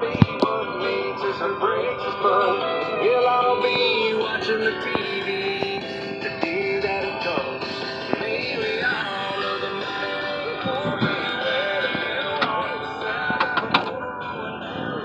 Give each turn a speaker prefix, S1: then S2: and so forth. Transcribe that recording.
S1: be what makes us and breaks us, but we'll all be watching the TV.